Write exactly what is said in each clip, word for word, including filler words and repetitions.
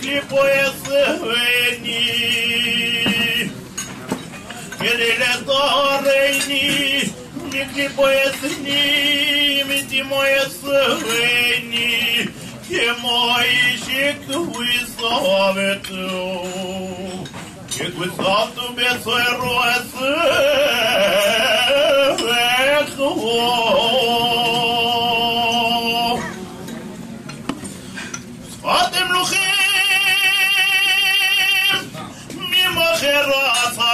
poeseni, Kirele toreni, Mikli poeseni, Miti moeseni, Ke moi și cui sovetu, Ke cui sovetu besoi roasă, Sfatem luchem, mimo herasa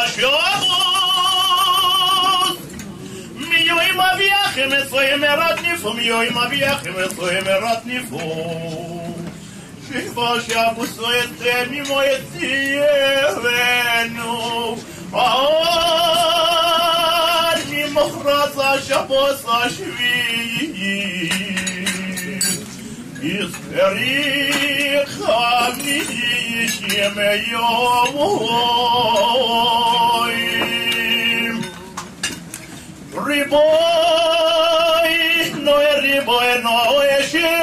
shabos, Mio ima viachem esoy merat nifu, Mio ima viachem esoy merat nifu. Shiva shabuso ete mimo etievenu, Aar mimo herasa shabos ashvi. Isperik hamish yemeyoim Riboy, no e riboy, no e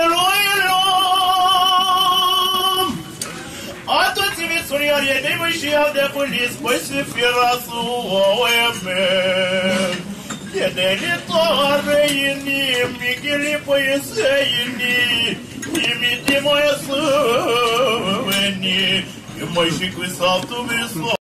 shiloilom Atoți vițuriari e de voi și au de pulis, Păi să fie rasul o emen E de litoare inim, Michili păi să inim Imiti moje săveni, I moj și cu saltul mi